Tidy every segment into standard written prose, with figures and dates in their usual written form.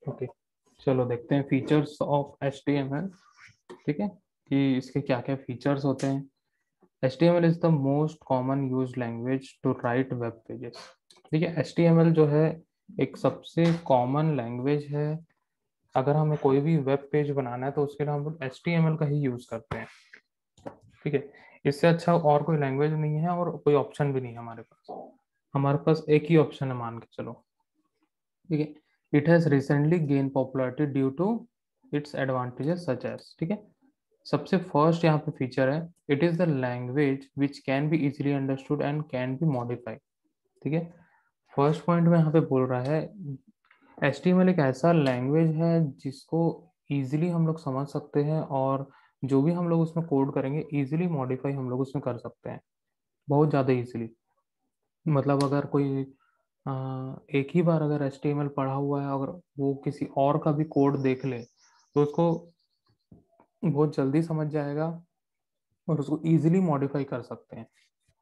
Okay, चलो देखते हैं फीचर्स ऑफ HTML। ठीक है, कि इसके क्या क्या फीचर्स होते हैं। HTML is the most common use language to write web pages. ठीक है, HTML जो है एक सबसे कॉमन लैंग्वेज है। अगर हमें कोई भी वेब पेज बनाना है तो उसके लिए हम लोग HTML का ही यूज करते हैं। ठीक है, इससे अच्छा और कोई लैंग्वेज नहीं है और कोई ऑप्शन भी नहीं है हमारे पास। हमारे पास एक ही ऑप्शन है, मान के चलो। ठीक है, it has recently gain popularity due to its advantages such as. ठीक है, सबसे फर्स्ट यहाँ पे फीचर है, it is the language which can be easily understood and can be modified. ठीक है, फर्स्ट पॉइंट में यहाँ पे बोल रहा है HTML एक ऐसा लैंग्वेज है जिसको इजीली हम लोग समझ सकते हैं, और जो भी हम लोग उसमें कोड करेंगे इजीली मॉडिफाई हम लोग उसमें कर सकते हैं, बहुत ज़्यादा इजीली। मतलब अगर कोई एक ही बार अगर HTML पढ़ा हुआ है, अगर वो किसी और का भी कोड देख ले तो उसको बहुत जल्दी समझ जाएगा और उसको इजीली मॉडिफाई कर सकते हैं।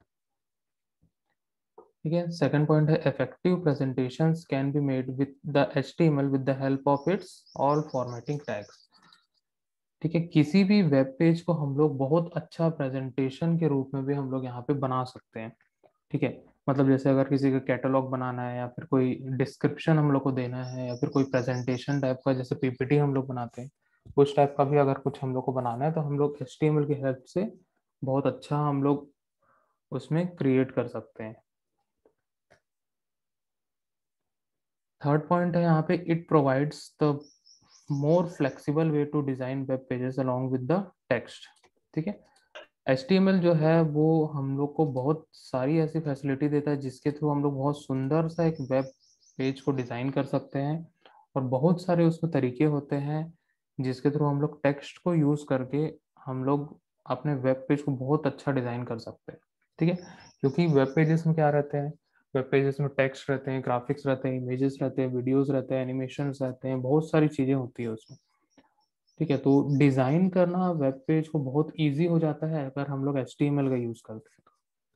ठीक है, सेकंड पॉइंट है effective presentations can be made with the HTML with the help of its all formatting tags. ठीक है, किसी भी वेब पेज को हम लोग बहुत अच्छा प्रेजेंटेशन के रूप में भी हम लोग यहाँ पे बना सकते हैं। ठीक है, मतलब जैसे अगर किसी का कैटलॉग बनाना है या फिर कोई डिस्क्रिप्शन हम लोग को देना है या फिर कोई प्रेजेंटेशन टाइप का, जैसे PPT हम लोग बनाते हैं, उस टाइप का भी अगर कुछ हम लोग को बनाना है तो हम लोग HTML की हेल्प से बहुत अच्छा हम लोग उसमें क्रिएट कर सकते हैं। थर्ड पॉइंट है यहाँ पे, it provides the more flexible way to design web pages along with the text. ठीक है, HTML जो है वो हम लोग को बहुत सारी ऐसी फैसिलिटी देता है जिसके थ्रू हम लोग बहुत सुंदर सा एक वेब पेज को डिजाइन कर सकते हैं, और बहुत सारे उसमें तरीके होते हैं जिसके थ्रू हम लोग टेक्स्ट को यूज करके हम लोग अपने वेब पेज को बहुत अच्छा डिजाइन कर सकते हैं। ठीक है, क्योंकि वेब पेजेस में क्या रहते हैं, वेब पेजेस में टेक्स्ट रहते हैं, ग्राफिक्स रहते हैं, इमेजेस रहते हैं, वीडियोस रहते हैं, एनिमेशंस रहते हैं, बहुत सारी चीजें होती है उसमें। ठीक है, तो डिजाइन करना वेब पेज को बहुत इजी हो जाता है अगर हम लोग HTML का यूज करते हैं।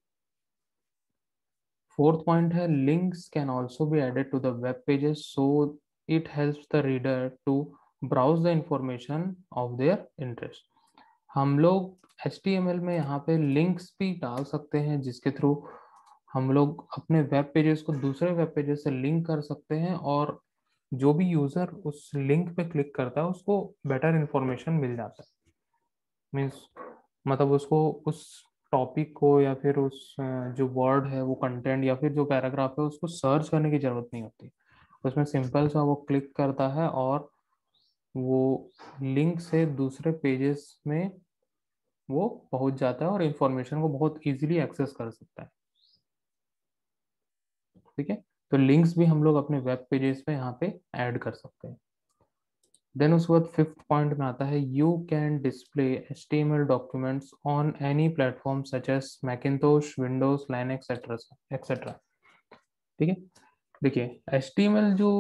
फोर्थ पॉइंट है, links can also be added to the web pages so it helps the reader to browse the information of their interest. हम लोग HTML में यहाँ पे लिंक्स भी डाल सकते हैं जिसके थ्रू हम लोग अपने वेब पेजेस को दूसरे वेब पेजेस से लिंक कर सकते हैं, और जो भी यूजर उस लिंक पे क्लिक करता है उसको बेटर इंफॉर्मेशन मिल जाता है। मीन्स मतलब उसको उस टॉपिक को या फिर उस जो वर्ड है वो कंटेंट या फिर जो पैराग्राफ है उसको सर्च करने की जरूरत नहीं होती। उसमें सिंपल सा वो क्लिक करता है और वो लिंक से दूसरे पेजेस में वो पहुंच जाता है और इंफॉर्मेशन को बहुत इजीली एक्सेस कर सकता है। ठीक है, तो लिंक्स भी हम लोग अपने वेब पेजेस पे यहाँ पे ऐड कर सकते हैं। देन उसके बाद फिफ्थ पॉइंट में आता है, you can display HTML documents on any platform such as Macintosh, Windows, Linux etcetera. ठीक है, देखिए HTML जो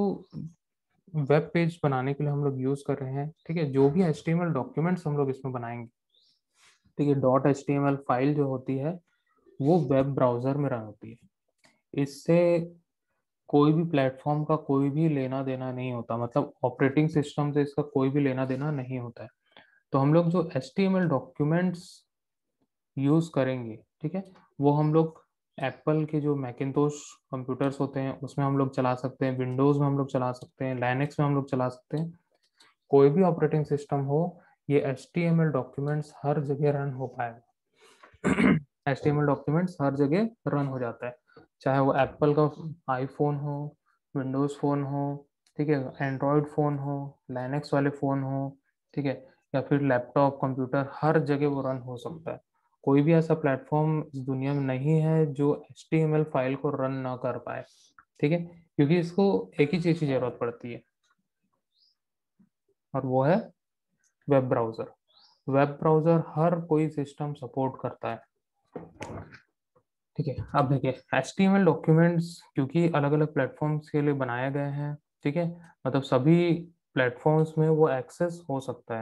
वेब पेज बनाने के लिए हम लोग यूज कर रहे हैं, ठीक है, जो भी HTML डॉक्यूमेंट्स हम लोग इसमें बनाएंगे, ठीक है, .html फाइल जो होती है वो वेब ब्राउजर में रन होती है। इससे कोई भी प्लेटफॉर्म का कोई भी लेना देना नहीं होता, मतलब ऑपरेटिंग सिस्टम से इसका कोई भी लेना देना नहीं होता है। तो हम लोग जो HTML डॉक्यूमेंट्स यूज करेंगे, ठीक है, वो हम लोग एप्पल के जो मैकिंतोश कंप्यूटर्स होते हैं उसमें हम लोग चला सकते हैं, विंडोज में हम लोग चला सकते हैं, लाइनक्स में हम लोग चला सकते हैं। कोई भी ऑपरेटिंग सिस्टम हो, ये HTML डॉक्यूमेंट्स हर जगह रन हो पाएगा। HTML डॉक्यूमेंट्स हर जगह रन हो जाता है, चाहे वो एप्पल का आईफोन हो, विंडोज फोन हो, ठीक है, एंड्रॉयड फोन हो, लाइनक्स वाले फोन हो, ठीक है, या फिर लैपटॉप कंप्यूटर, हर जगह वो रन हो सकता है। कोई भी ऐसा प्लेटफॉर्म इस दुनिया में नहीं है जो HTML फाइल को रन ना कर पाए। ठीक है, क्योंकि इसको एक ही चीज की जरूरत पड़ती है और वो है वेब ब्राउजर। वेब ब्राउजर हर कोई सिस्टम सपोर्ट करता है। ठीक है, अब देखिए HTML डॉक्यूमेंट्स क्योंकि अलग अलग प्लेटफॉर्म्स के लिए बनाए गए हैं, ठीक है, मतलब सभी प्लेटफॉर्म्स में वो एक्सेस हो सकता है,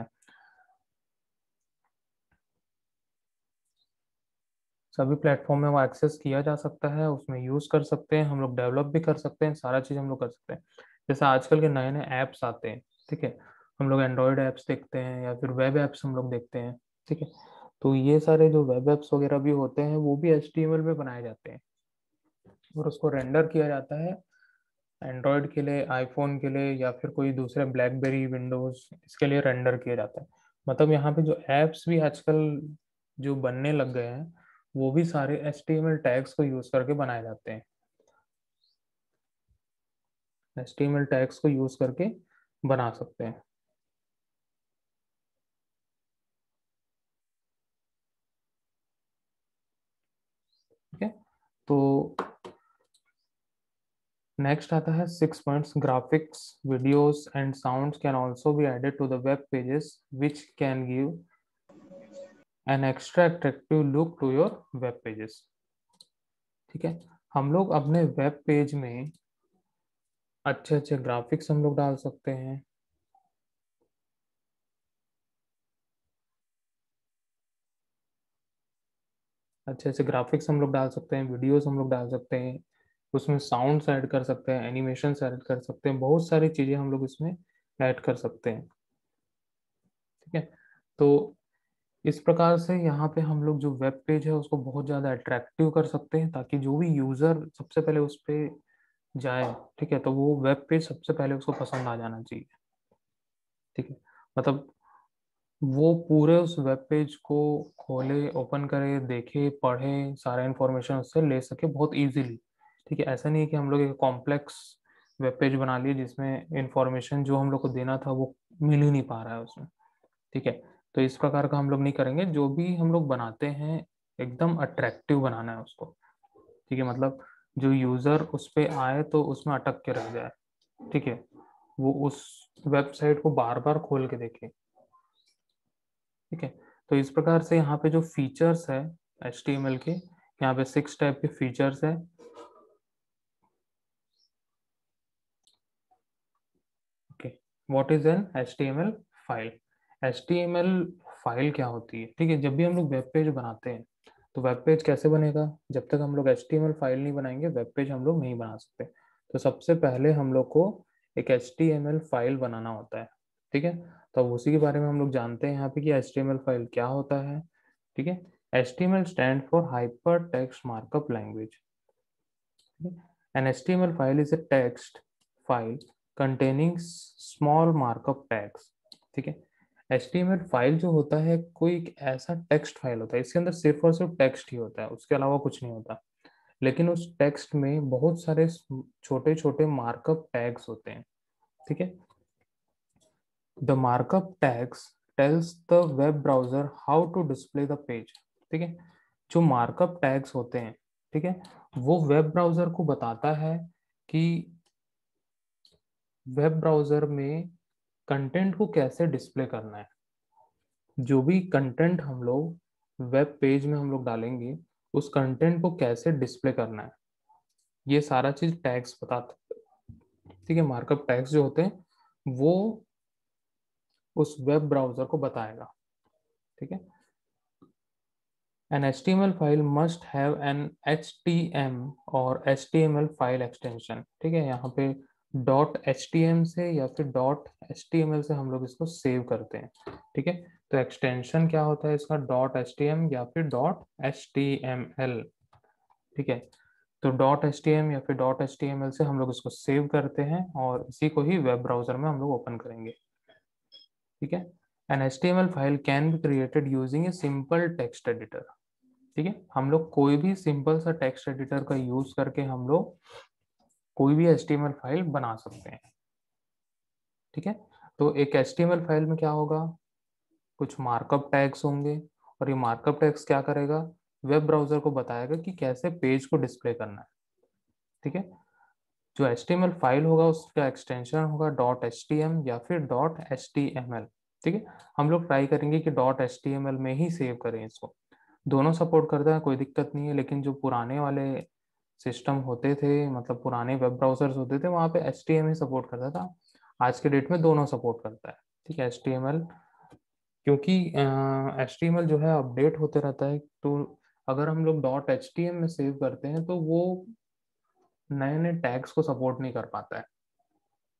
सभी प्लेटफॉर्म में वो एक्सेस किया जा सकता है, उसमें यूज कर सकते हैं, हम लोग डेवलप भी कर सकते हैं, सारा चीज हम लोग कर सकते हैं। जैसे आजकल के नए नए ऐप्स आते हैं, ठीक है, हम लोग एंड्रॉयड ऐप्स देखते हैं या फिर वेब ऐप्स हम लोग देखते हैं, ठीक है। तो ये सारे जो वेब ऐप्स वगैरह भी होते हैं वो भी HTML में बनाए जाते हैं और उसको रेंडर किया जाता है एंड्रॉयड के लिए, आईफोन के लिए या फिर कोई दूसरे ब्लैकबेरी, विंडोज, इसके लिए रेंडर किया जाता है। मतलब यहाँ पे जो एप्स भी आजकल जो बनने लग गए हैं वो भी सारे HTML टैग्स को यूज करके बनाए जाते हैं, HTML टैग्स को यूज करके बना सकते हैं, ठीक है। तो नेक्स्ट आता है 6 points, graphics, videos and sounds can also be added to the web pages which can give an extra attractive look to your web pages, ठीक है। हम लोग अपने वेब पेज में अच्छे अच्छे ग्राफिक्स हम लोग डाल सकते हैं, अच्छे अच्छे ग्राफिक्स हम लोग डाल सकते हैं, वीडियोस हम लोग डाल सकते हैं, उसमें साउंड्स ऐड कर सकते हैं, एनिमेशंस ऐड कर सकते हैं, बहुत सारी चीज़ें हम लोग इसमें ऐड कर सकते हैं, ठीक है। तो इस प्रकार से यहाँ पे हम लोग जो वेब पेज है उसको बहुत ज़्यादा अट्रैक्टिव कर सकते हैं ताकि जो भी यूज़र सबसे पहले उस पर जाए, ठीक है, तो वो वेब पेज सबसे पहले उसको पसंद आ जाना चाहिए, ठीक है। मतलब वो पूरे उस वेब पेज को खोले, ओपन करे, देखे, पढ़े, सारा इंफॉर्मेशन उससे ले सके बहुत इजीली, ठीक है। ऐसा नहीं है कि हम लोग एक कॉम्प्लेक्स वेब पेज बना लिए जिसमें इंफॉर्मेशन जो हम लोग को देना था वो मिल ही नहीं पा रहा है उसमें, ठीक है। तो इस प्रकार का हम लोग नहीं करेंगे, जो भी हम लोग बनाते हैं एकदम अट्रैक्टिव बनाना है उसको, ठीक है। मतलब जो यूजर उस पे आए तो उसमें अटक के रह जाए, ठीक है, वो उस वेबसाइट को बार बार खोल के देखे, ठीक है। तो इस प्रकार से यहाँ पे जो फीचर्स है HTML के, यहाँ पे 6 टाइप के फीचर्स है, okay. What is an HTML file? HTML file क्या होती है, ठीक है। जब भी हम लोग वेब पेज बनाते हैं तो वेब पेज कैसे बनेगा, जब तक हम लोग HTML फाइल नहीं बनाएंगे वेब पेज हम लोग नहीं बना सकते। तो सबसे पहले हम लोग को एक HTML फाइल बनाना होता है, ठीक है। तो अब उसी के बारे में हम लोग जानते हैं यहाँ पे कि HTML फाइल क्या होता है, ठीक है। HTML stand for hyper text markup language. An HTML file is a text file containing small markup tags, ठीक है। HTML फाइल जो होता है कोई एक ऐसा टेक्स्ट फाइल होता है, इसके अंदर सिर्फ और सिर्फ टेक्स्ट ही होता है, उसके अलावा कुछ नहीं होता, लेकिन उस टेक्स्ट में बहुत सारे छोटे छोटे मार्कअप टैग्स होते हैं, ठीक है। The markup tags tells the web browser how to display the page, ठीक है। जो मार्कअप टैग्स होते हैं, ठीक है, वो वेब ब्राउजर को बताता है कि वेब ब्राउजर में कंटेंट को कैसे डिस्प्ले करना है। जो भी कंटेंट हम लोग वेब पेज में हम लोग डालेंगे उस कंटेंट को कैसे डिस्प्ले करना है, ये सारा चीज टैग्स बताते हैं, ठीक है। मार्कअप टैग्स जो होते हैं वो उस वेब ब्राउजर को बताएगा, ठीक है। An HTML file must have an HTM और HTML फाइल एक्सटेंशन, ठीक है। यहाँ पे .htm से या फिर .html से हम लोग इसको सेव करते हैं, ठीक है। तो एक्सटेंशन क्या होता है इसका, .htm या फिर .html, ठीक है। तो .htm या फिर .html से हम लोग इसको सेव करते हैं और इसी को ही वेब ब्राउजर में हम लोग ओपन करेंगे, ठीक है। An HTML file can be created using a simple text editor, ठीक है। हम लोग कोई भी सिंपल सा टेक्स्ट एडिटर का यूज करके हम लोग कोई भी HTML फाइल बना सकते हैं, ठीक है। तो एक HTML फाइल में क्या होगा, कुछ मार्कअप टैग्स होंगे और ये मार्कअप टैग्स क्या करेगा, वेब ब्राउजर को बताएगा कि कैसे पेज को डिस्प्ले करना है, ठीक है। जो HTML फाइल होगा उसका एक्सटेंशन होगा .htm या फिर .html, ठीक है। हम लोग ट्राई करेंगे कि .html में ही सेव करें इसको, दोनों सपोर्ट करता है कोई दिक्कत नहीं है, लेकिन जो पुराने वाले सिस्टम होते थे, मतलब पुराने वेब ब्राउजर्स होते थे वहाँ पे HTML ही सपोर्ट करता था, आज के डेट में दोनों सपोर्ट करता है, ठीक है। HTML क्योंकि HTML जो है अपडेट होते रहता है, तो अगर हम लोग .htm में सेव करते हैं तो वो नए नए टैग्स को सपोर्ट नहीं कर पाता है,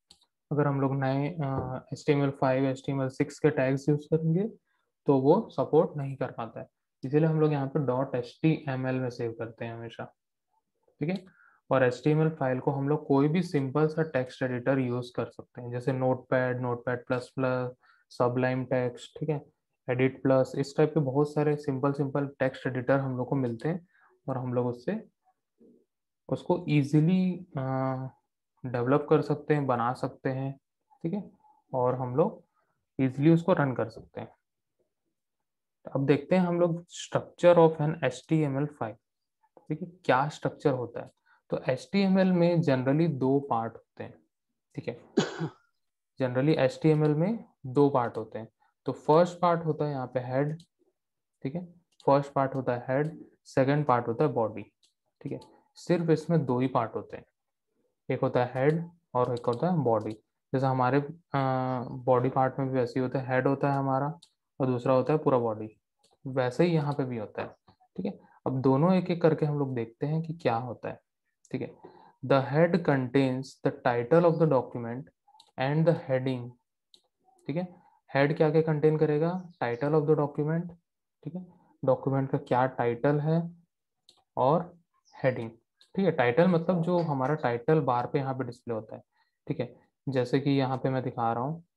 अगर हम लोग नए HTML5 HTML6 के टैग्स यूज करेंगे तो वो सपोर्ट नहीं कर पाता है, इसीलिए हम लोग यहाँ पे .html में सेव करते हैं हमेशा। ठीक है, और HTML फाइल को हम लोग कोई भी सिंपल सा टेक्स्ट एडिटर यूज कर सकते हैं, जैसे Notepad, Notepad plus plus, Sublime Text, ठीक है, एडिट प्लस, इस टाइप के बहुत सारे सिंपल सिंपल टेक्स्ट एडिटर हम लोग को मिलते हैं, और हम लोग उससे उसको इजीली डेवलप कर सकते हैं, बना सकते हैं। ठीक है, और हम लोग इजीली उसको रन कर सकते हैं। अब देखते हैं हम लोग structure of an HTML file. ठीक है, क्या स्ट्रक्चर होता है? तो HTML में जनरली दो पार्ट होते हैं। ठीक है, जनरली HTML में दो पार्ट होते हैं। तो फर्स्ट पार्ट होता है यहाँ पे हेड। ठीक है, फर्स्ट पार्ट होता है हेड, सेकंड पार्ट होता है बॉडी। ठीक है, सिर्फ इसमें दो ही पार्ट होते हैं, एक होता है हेड और एक होता है बॉडी। जैसे हमारे बॉडी पार्ट में भी वैसे ही होता है, हेड होता है हमारा और दूसरा होता है पूरा बॉडी, वैसे ही यहाँ पे भी होता है। ठीक है, अब दोनों एक एक करके हम लोग देखते हैं कि क्या होता है। ठीक है, the head contains the title of the document and the heading. ठीक है, हेड क्या क्या कंटेन करेगा? Title of the document. ठीक है, डॉक्यूमेंट का क्या टाइटल है, और हेडिंग। ठीक है, टाइटल मतलब जो हमारा टाइटल बार पे यहाँ पे डिस्प्ले होता है। ठीक है, जैसे कि यहाँ पे मैं दिखा रहा हूँ।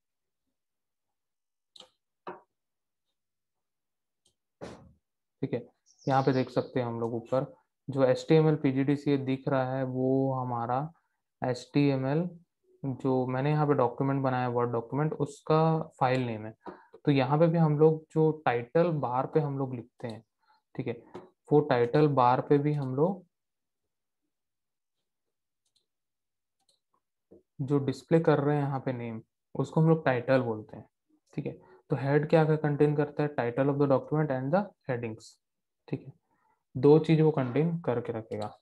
ठीक है, यहाँ पे देख सकते हैं हम लोग ऊपर जो HTML PGDCA दिख रहा है वो हमारा HTML जो मैंने यहाँ पे डॉक्यूमेंट बनाया वर्ड डॉक्यूमेंट, उसका फाइल नेम है। तो यहाँ पे भी हम लोग जो टाइटल बार पे हम लोग लिखते हैं, ठीक है, वो टाइटल बार पे भी हम लोग जो डिस्प्ले कर रहे हैं यहाँ पे नेम, उसको हम लोग टाइटल बोलते हैं। ठीक है, तो हेड क्या क्या कंटेन करता है? Title of the document and the headings. ठीक है, दो चीज वो कंटेन करके रखेगा।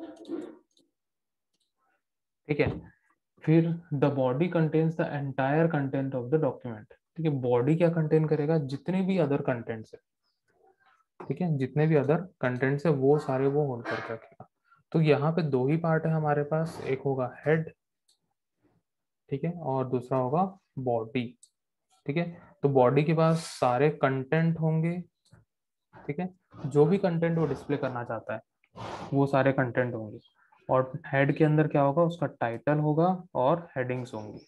ठीक है, फिर the body contains the entire content of the document. ठीक है, बॉडी क्या कंटेन करेगा? जितने भी अदर कंटेंट्स है। ठीक है, जितने भी अदर कंटेंट्स है वो सारे वो होल्ड करके रखेगा। तो यहाँ पे दो ही पार्ट है हमारे पास, एक होगा हेड, ठीक है, और दूसरा होगा बॉडी। ठीक है, तो बॉडी के पास सारे कंटेंट होंगे। ठीक है, जो भी कंटेंट वो डिस्प्ले करना चाहता है वो सारे कंटेंट होंगे, और हेड के अंदर क्या होगा? उसका टाइटल होगा और हेडिंग्स होंगी।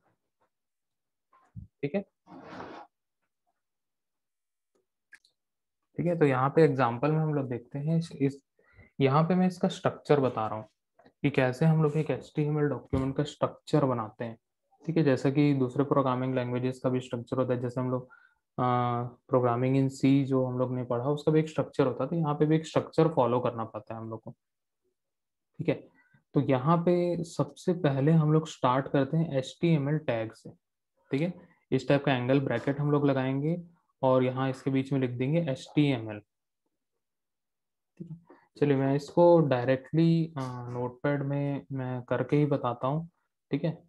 ठीक है, ठीक है, तो यहाँ पे एग्जांपल में हम लोग देखते हैं इस यहाँ पे मैं इसका स्ट्रक्चर बता रहा हूँ कि कैसे हम लोग एक HTML डॉक्यूमेंट का स्ट्रक्चर बनाते हैं। ठीक है, जैसा कि दूसरे प्रोग्रामिंग लैंग्वेजेस का भी स्ट्रक्चर होता है, जैसे हम लोग प्रोग्रामिंग इन C जो हम लोग ने पढ़ा उसका भी एक स्ट्रक्चर होता है, तो यहाँ पे भी एक स्ट्रक्चर फॉलो करना पड़ता है हम लोग को। ठीक है, तो यहाँ पे सबसे पहले हम लोग स्टार्ट करते हैं HTML टैग से। ठीक है, इस टाइप का एंगल ब्रैकेट हम लोग लगाएंगे और यहाँ इसके बीच में लिख देंगे HTML। ठीक है, चलिए मैं इसको डायरेक्टली नोटपैड में मैं करके ही बताता हूँ। ठीक है,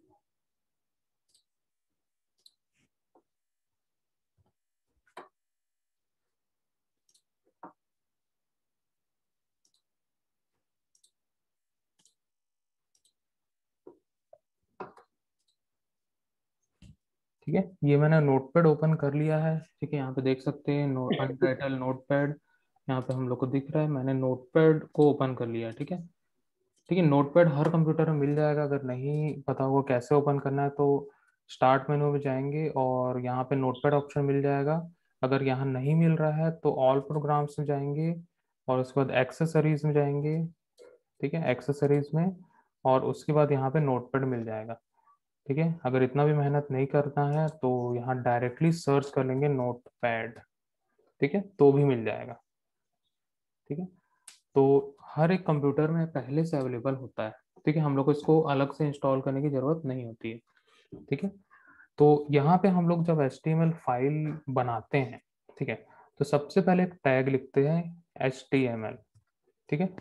ठीक है, ये मैंने नोटपैड ओपन कर लिया है। ठीक है, यहाँ पे देख सकते हैं अनटाइटल नोटपैड यहाँ पे हम लोग को दिख रहा है। मैंने नोटपैड को ओपन कर लिया है। ठीक है, ठीक है, नोटपैड हर कंप्यूटर में मिल जाएगा। अगर नहीं पता होगा कैसे ओपन करना है तो स्टार्ट मेनू में जाएंगे और यहाँ पे नोटपैड ऑप्शन मिल जाएगा। अगर यहाँ नहीं मिल रहा है तो ऑल प्रोग्राम्स में जाएंगे और उसके बाद एक्सेसरीज में जाएंगे। ठीक है, एक्सेसरीज में, और उसके बाद यहाँ पे नोटपैड मिल जाएगा। ठीक है, अगर इतना भी मेहनत नहीं करना है तो यहाँ डायरेक्टली सर्च कर लेंगे नोटपैड। ठीक है, तो भी मिल जाएगा। ठीक है, तो हर एक कंप्यूटर में पहले से अवेलेबल होता है। ठीक है, हम लोग को इसको अलग से इंस्टॉल करने की जरूरत नहीं होती है। ठीक है, तो यहाँ पे हम लोग जब HTML फाइल बनाते हैं, ठीक है, तो सबसे पहले एक टैग लिखते हैं HTML। ठीक है,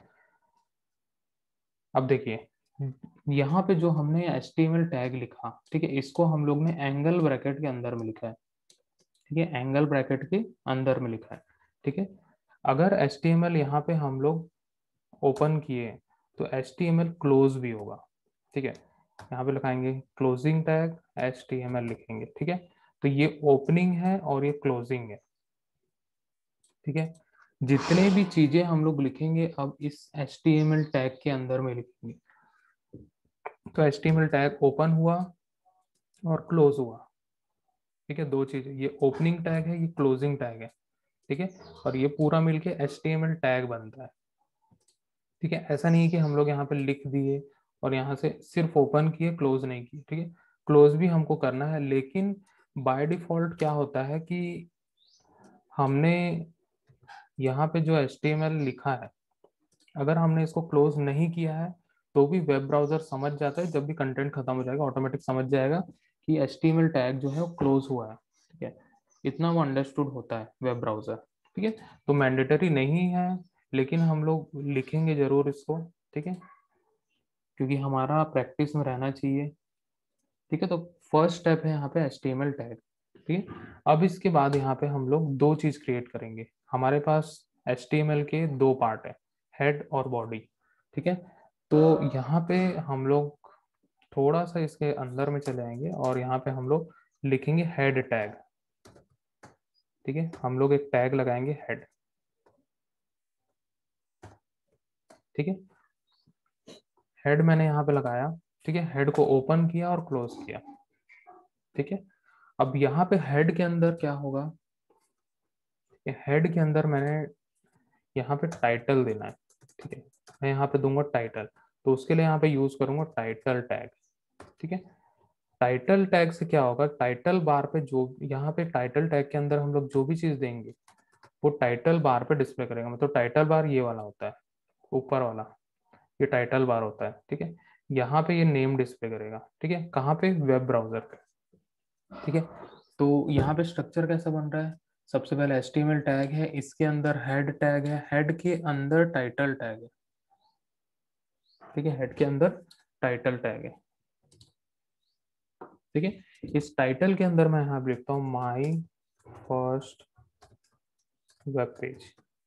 अब देखिए यहाँ पे जो हमने HTML टैग लिखा, ठीक है, इसको हम लोग ने एंगल ब्रैकेट के अंदर में लिखा है। ठीक है, एंगल ब्रैकेट के अंदर में लिखा है। ठीक है, अगर HTML यहाँ पे हम लोग ओपन किए तो HTML क्लोज भी होगा। ठीक है, यहाँ पे लगाएंगे क्लोजिंग टैग HTML लिखेंगे, ठीक है। तो ये ओपनिंग है और ये क्लोजिंग है, ठीक है। जितने भी चीजें हम लोग लिखेंगे अब इस HTML टैग के अंदर में लिखेंगे। तो HTML टैग ओपन हुआ और क्लोज हुआ, ठीक है। दो चीजें, ये ओपनिंग टैग है, ये क्लोजिंग टैग है, ठीक है। और ये पूरा मिलके HTML टैग बनता है, ठीक है। ऐसा नहीं है कि हम लोग यहाँ पे लिख दिए और यहाँ से सिर्फ ओपन किए, क्लोज नहीं किए, ठीक है। क्लोज भी हमको करना है, लेकिन बाय डिफॉल्ट क्या होता है कि हमने यहाँ पे जो HTML लिखा है, अगर हमने इसको क्लोज नहीं किया है तो भी वेब ब्राउजर समझ जाता है, जब भी कंटेंट खत्म हो जाएगा ऑटोमेटिक समझ जाएगा कि HTML टैग जो है वो क्लोज हुआ है, ठीक है। इतना वो अंडरस्टूड होता है वेब ब्राउजर, ठीक है। तो मैंडेटरी नहीं है, लेकिन हम लोग लिखेंगे जरूर इसको, ठीक है, क्योंकि हमारा प्रैक्टिस में रहना चाहिए, ठीक है। तो फर्स्ट स्टेप है यहाँ पे HTML टैग, ठीक है। अब इसके बाद यहाँ पे हम लोग दो चीज क्रिएट करेंगे। हमारे पास HTML के दो पार्ट है, हेड और बॉडी, ठीक है। तो यहाँ पे हम लोग थोड़ा सा इसके अंदर में चले आएंगे और यहाँ पे हम लोग लिखेंगे हेड टैग, ठीक है। हम लोग एक टैग लगाएंगे हेड, ठीक है। हेड मैंने यहाँ पे लगाया, ठीक है। हेड को ओपन किया और क्लोज किया, ठीक है। अब यहाँ पे हेड के अंदर क्या होगा, हेड के अंदर मैंने यहाँ पे टाइटल देना है, ठीक है। मैं यहाँ पे दूंगा टाइटल, तो उसके लिए यहाँ पे यूज करूंगा टाइटल टैग, ठीक है। टाइटल टैग से क्या होगा, टाइटल बार पे जो यहाँ पे टाइटल टैग के अंदर हम लोग जो भी चीज देंगे वो टाइटल बार पे डिस्प्ले करेगा। मतलब टाइटल बार ये वाला होता है, ऊपर वाला, ये टाइटल बार होता है, ठीक है। यहाँ पे ये नेम डिस्प्ले करेगा, ठीक है। कहाँ पे, वेब ब्राउजर पे, ठीक है। तो यहाँ पे स्ट्रक्चर कैसा बन रहा है, सबसे पहले HTML टैग है, इसके अंदर हेड टैग है, हेड के अंदर टाइटल टैग है, ठीक है। हेड के अंदर टाइटल टैग है, ठीक है। इस टाइटल के अंदर मैं यहाँ पे लिखता हूँ माई फर्स्ट वेब पेज,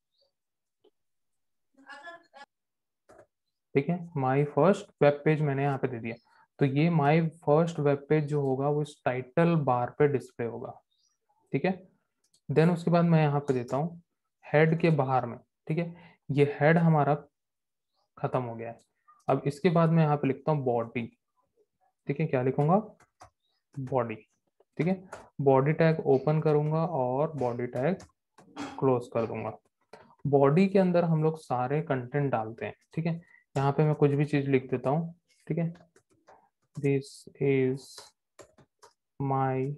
ठीक है। माई फर्स्ट वेब पेज मैंने यहाँ पे दे दिया। तो ये माई फर्स्ट वेब पेज जो होगा वो इस टाइटल बार पे डिस्प्ले होगा, ठीक है। देन उसके बाद मैं यहाँ पे देता हूँ हेड के बाहर में, ठीक है। ये हेड हमारा खत्म हो गया है। अब इसके बाद मैं यहाँ पे लिखता हूँ बॉडी, ठीक है। क्या लिखूंगा, बॉडी, ठीक है। बॉडी टैग ओपन करूंगा और बॉडी टैग क्लोज कर दूंगा। बॉडी के अंदर हम लोग सारे कंटेंट डालते हैं, ठीक है। यहाँ पे मैं कुछ भी चीज लिख देता हूँ, ठीक है। This is my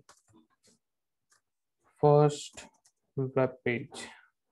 first web page,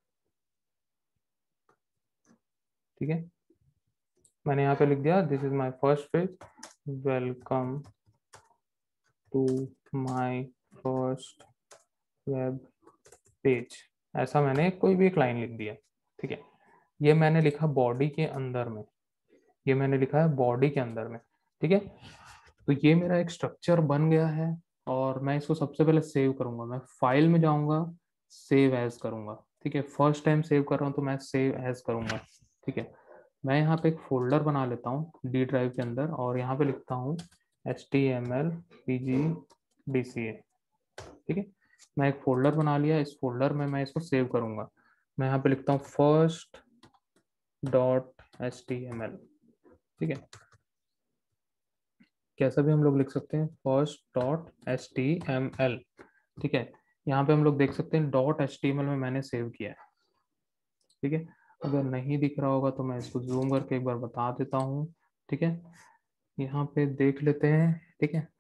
ठीक है। मैंने यहाँ पे लिख दिया this is my first page, welcome to my first web page. ऐसा मैंने कोई भी एक लाइन लिख दिया, ठीक है। ये मैंने लिखा बॉडी के अंदर में, ये मैंने लिखा है बॉडी के अंदर में, ठीक है। तो ये मेरा एक स्ट्रक्चर बन गया है और मैं इसको सबसे पहले सेव करूंगा। मैं फाइल में जाऊंगा, सेव एज करूंगा, ठीक है। फर्स्ट टाइम सेव कर रहा हूँ तो मैं सेव एज करूंगा, ठीक है। मैं यहाँ पे एक फोल्डर बना लेता हूँ डी ड्राइव के अंदर और यहाँ पे लिखता हूँ HTML PGDCA, ठीक है। मैं एक फोल्डर बना लिया, इस फोल्डर में मैं इसको सेव करूंगा। मैं यहाँ पे लिखता हूँ first.html, ठीक है। कैसा भी हम लोग लिख सकते हैं, first.html, ठीक है। यहाँ पे हम लोग देख सकते हैं .html में मैंने सेव किया है, ठीक है। अगर नहीं दिख रहा होगा तो मैं इसको जूम करके एक बार बता देता हूँ, ठीक है। यहाँ पे देख लेते हैं, ठीक है।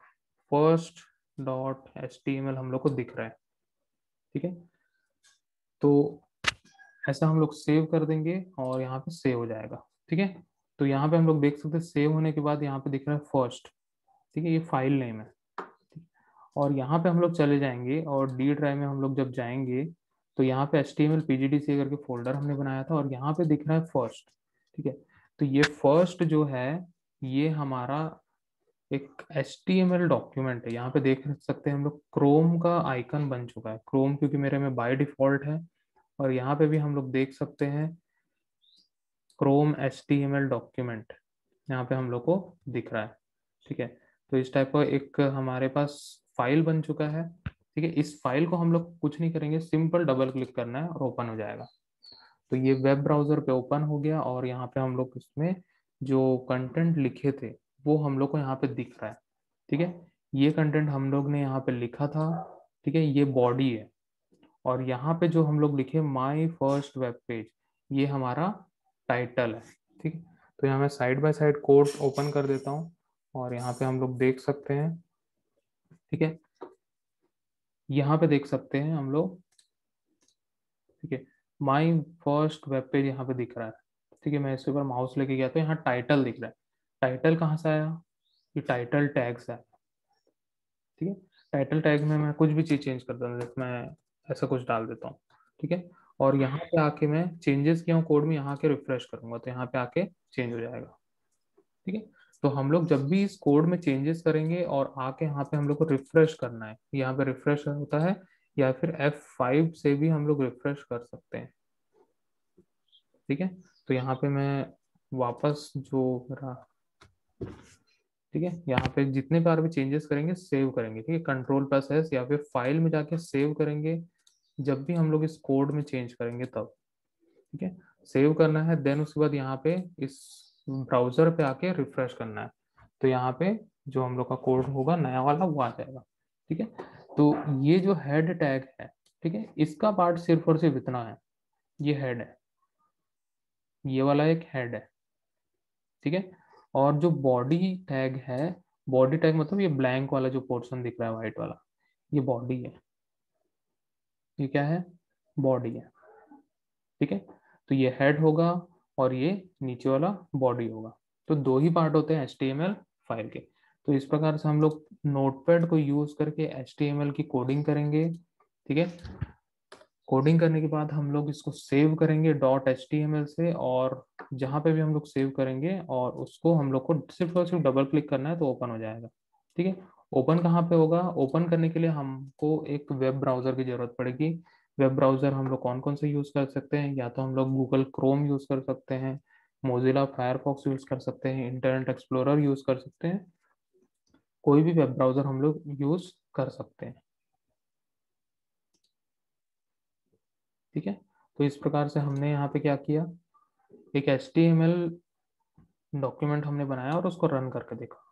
first.html हम लोग को दिख रहा है, ठीक है। तो ऐसा हम लोग सेव कर देंगे और यहाँ पे सेव हो जाएगा, ठीक है। तो यहाँ पे हम लोग देख सकते हैं सेव होने के बाद यहाँ पे दिख रहा है फर्स्ट, ठीक है। ये फाइल नेम है, और यहाँ पे हम लोग चले जाएंगे और डी ड्राइव में हम लोग जब जाएंगे तो यहाँ पे HTML PGDCA करके फोल्डर हमने बनाया था और यहाँ पे दिख रहा है फर्स्ट, ठीक है। तो ये फर्स्ट जो है ये हमारा एक HTML डॉक्यूमेंट है। यहाँ पे देख सकते हैं हम लोग क्रोम का आइकन बन चुका है, क्रोम क्योंकि मेरे में बाय डिफॉल्ट है। और यहाँ पे भी हम लोग देख सकते हैं क्रोम HTML डॉक्यूमेंट यहाँ पे हम लोग को दिख रहा है, ठीक है। तो इस टाइप का एक हमारे पास फाइल बन चुका है। ठीक है, इस फाइल को हम लोग कुछ नहीं करेंगे, सिंपल डबल क्लिक करना है और ओपन हो जाएगा। तो ये वेब ब्राउजर पे ओपन हो गया और यहाँ पे हम लोग इसमें जो कंटेंट लिखे थे वो हम लोग को यहाँ पे दिख रहा है। ठीक है, ये कंटेंट हम लोग ने यहाँ पे लिखा था। ठीक है, ये बॉडी है और यहाँ पे जो हम लोग लिखे माई फर्स्ट वेब पेज, ये हमारा टाइटल है। ठीक है, तो यहाँ मैं side by side code open कर देता हूँ और यहाँ पे हम लोग देख सकते हैं। ठीक है, यहाँ पे देख सकते हैं हम लोग। ठीक है, माई फर्स्ट वेब पेज यहाँ पे दिख रहा है। ठीक है, मैं इसके ऊपर माउस लेके गया तो यहाँ टाइटल दिख रहा है। टाइटल कहाँ से आया? ये टाइटल टैग से आया। ठीक है, टाइटल टैग में मैं कुछ भी चीज चेंज कर दूँ, जैसे मैं ऐसा कुछ डाल देता हूँ। ठीक है, और यहाँ पे आके मैं चेंजेस किया हूँ कोड में, यहाँ के रिफ्रेश करूंगा तो यहाँ पे आके चेंज हो जाएगा। ठीक है, तो हम लोग जब भी इस कोड में चेंजेस करेंगे और आके यहाँ पे हम लोग को रिफ्रेश करना है, यहाँ पे रिफ्रेश होता है या फिर F5 से भी हम लोग रिफ्रेश कर सकते हैं। ठीक है, तो यहाँ पे मैं वापस जो मेरा, ठीक है, यहाँ पे जितने बार भी चेंजेस करेंगे सेव करेंगे। ठीक है, Ctrl+S या फिर फाइल में जाके सेव करेंगे जब भी हम लोग इस कोड में चेंज करेंगे तब। ठीक है, सेव करना है, देन उसके बाद यहाँ पे इस ब्राउजर पे आके रिफ्रेश करना है। तो यहाँ पे जो हम लोग का कोड होगा नया वाला वो आ जाएगा। ठीक है, तो ये जो हेड टैग है, ठीक है, इसका पार्ट सिर्फ और सिर्फ इतना है, ये हेड है, ये वाला एक हेड है। ठीक है, और जो बॉडी टैग है, बॉडी टैग मतलब ये ब्लैंक वाला जो पोर्शन दिख रहा है व्हाइट वाला, ये बॉडी है। ये क्या है? बॉडी है। ठीक है, तो ये हेड होगा और ये नीचे वाला बॉडी होगा। तो दो ही पार्ट होते हैं HTML फाइल के। तो इस प्रकार से हम लोग नोटपैड को यूज करके HTML की कोडिंग करेंगे। ठीक है, कोडिंग करने के बाद हम लोग इसको सेव करेंगे .html से, और जहां पे भी हम लोग सेव करेंगे और उसको हम लोग को सिर्फ और सिर्फ डबल क्लिक करना है तो ओपन हो जाएगा। ठीक है, ओपन कहाँ पे होगा? ओपन करने के लिए हमको एक वेब ब्राउजर की जरूरत पड़ेगी। वेब ब्राउजर हम लोग कौन कौन से यूज कर सकते हैं? या तो हम लोग गूगल क्रोम यूज कर सकते हैं, मोजिला फायरफॉक्स यूज कर सकते हैं, इंटरनेट एक्सप्लोरर यूज कर सकते हैं, कोई भी वेब ब्राउजर हम लोग यूज कर सकते हैं। ठीक है, तो इस प्रकार से हमने यहाँ पे क्या किया, एक HTML डॉक्यूमेंट हमने बनाया और उसको रन करके देखा।